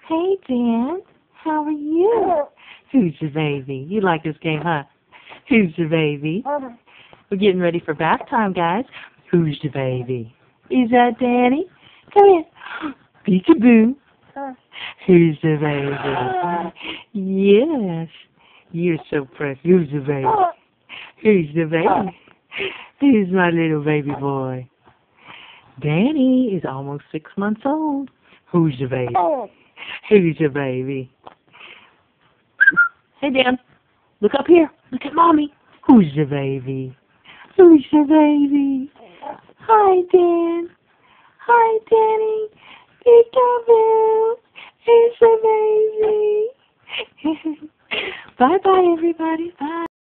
Hey, Dan. How are you? Who's your baby? You like this game, huh? Who's your baby? We're getting ready for bath time, guys. Who's your baby? Is that Danny? Come here. Peekaboo. Who's the baby? Yes. You're so precious. Who's the baby? Who's the baby? Who's my little baby boy? Danny is almost 6 months old. Who's your baby? Who's your baby? Hey, Dan. Look up here. Look at Mommy. Who's your baby? Who's your baby? Hi, Dan. Hi, Danny. Peekaboo. Who's your baby? Bye-bye, everybody. Bye.